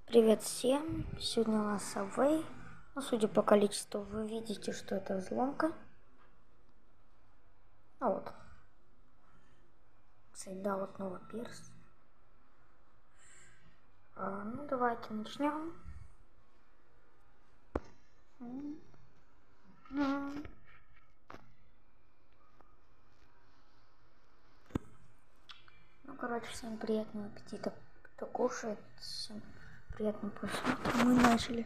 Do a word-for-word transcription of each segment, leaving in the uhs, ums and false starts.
Привет всем! Сегодня у нас Subway. Ну, судя по количеству, вы видите, что это взломка. Ну вот. Кстати, да, вот новый пирс. А, ну, давайте начнем. Ну, короче, всем приятного аппетита, кто кушает. Всем приятного просмотра. Мы начали.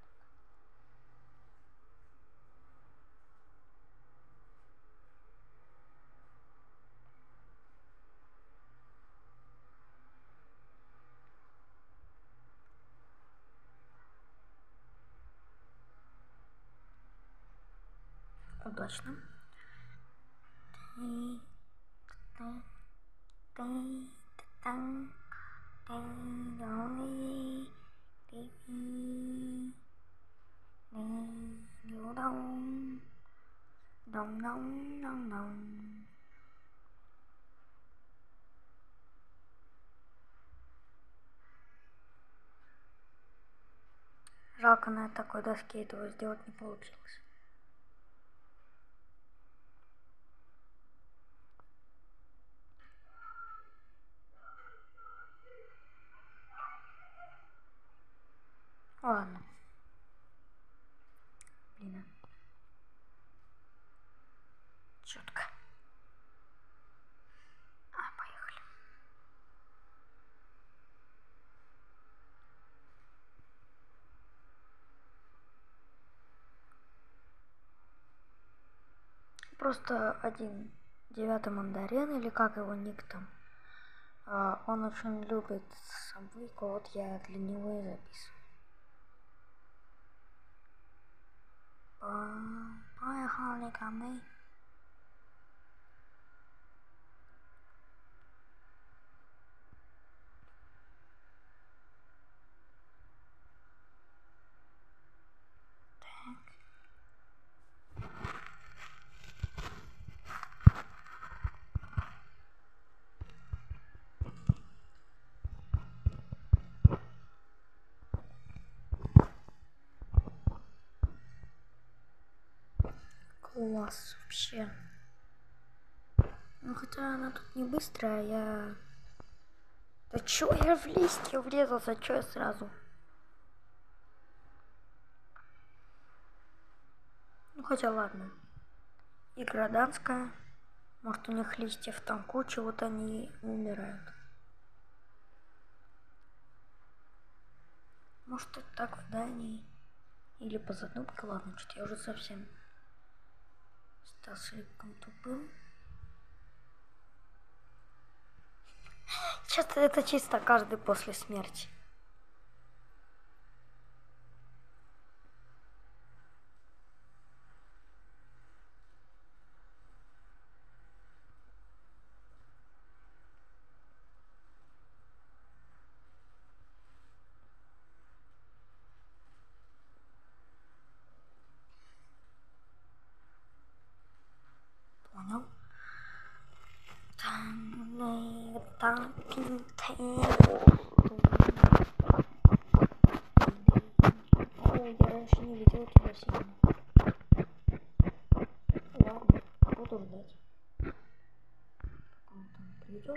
Удачно. Đông đông đông đông. Жалко, на такой доске этого сделать не получилось. Ладно. Блин. Четко. А, поехали. Просто один девятый мандарин, или как его ник там, он очень любит Subway, вот я для него и записываю. Поехали ко мне. Класс вообще. Ну хотя она тут не быстрая, я... Да чё я в листья врезался, чё я сразу? Ну хотя ладно. И гражданская. Может, у них листьев там куча, вот они умирают. Может, это так в Дании. Или по задумке, ладно, что-то я уже совсем стал слишком тупым. Часто это чисто каждый после смерти. Понял? Ой, я раньше не видел тебя сильно. Ладно, буду ждать. Он там придет.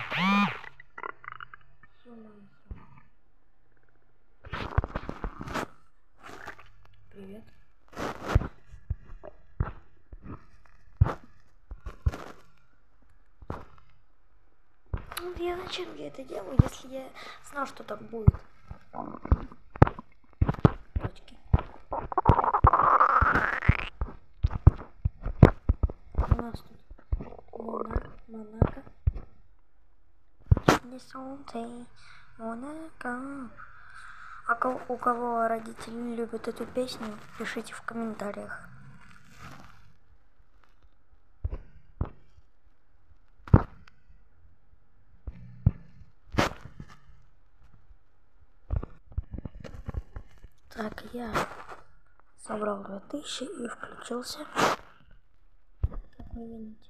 Привет. Ну, я зачем я это делаю, если я знал, что так будет? Точки. У нас тут Мона, Монако. Не солнце, Монако. А у кого родители любят эту песню, пишите в комментариях. Так, я собрал две тысячи и включился. Как вы видите.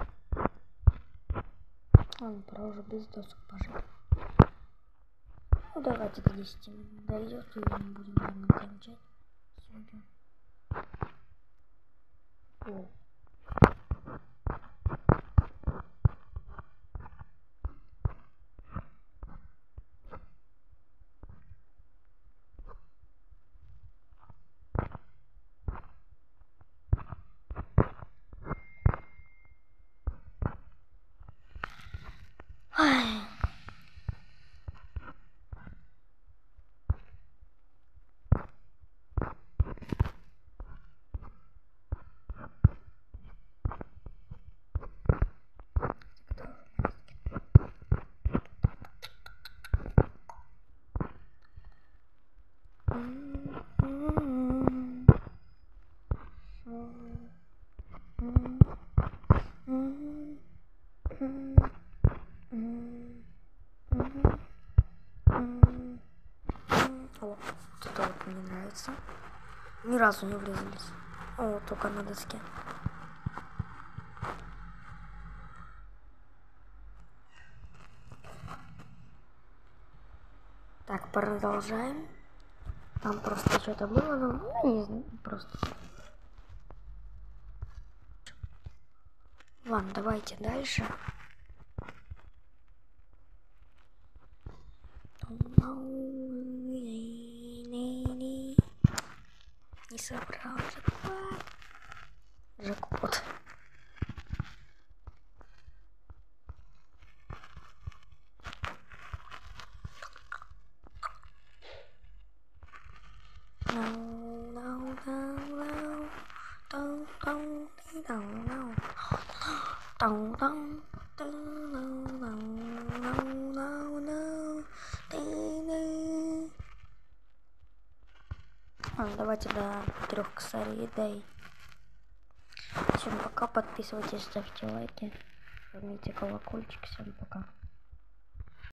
Ладно, пора уже без досок пожить. Ну давайте до десяти минут дойдет, и мы будем наверное, кончать сегодня. О. Ай. О, вот это вот мне нравится. Ни разу не врезались. О, только на доске. Так, продолжаем. Там просто что-то было, но ну, не знаю, просто. Ладно, давайте дальше. Не собрал жекпот. Жекпот. Давайте до трех косарей дай. Всем пока, подписывайтесь, ставьте лайки, жмите колокольчик, всем пока.